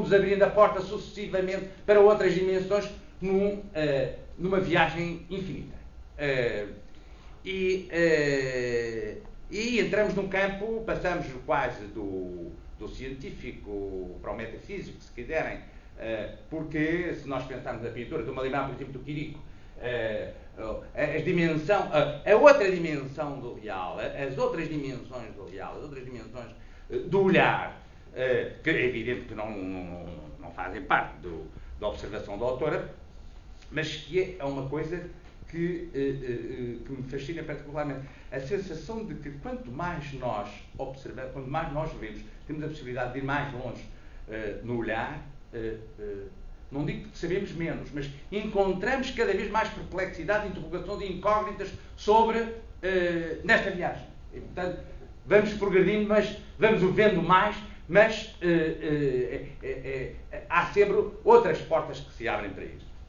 fomos abrindo a porta sucessivamente para outras dimensões numa viagem infinita. E entramos num campo, passamos quase do científico para o metafísico, se quiserem, porque se nós pensarmos na pintura, estou-me a lembrar, por exemplo, do Quirico, a outra dimensão do real, as outras dimensões do real, as outras dimensões do olhar, que é evidente que não fazem parte da observação da autora, mas que é uma coisa que me fascina particularmente. A sensação de que quanto mais nós observamos, quanto mais nós vemos, temos a possibilidade de ir mais longe no olhar, não digo que sabemos menos, mas encontramos cada vez mais perplexidade, interrogações e incógnitas sobre nesta viagem. E, portanto, vamos progredindo, mas vamos o vendo mais, mas há sempre outras portas que se abrem para isso.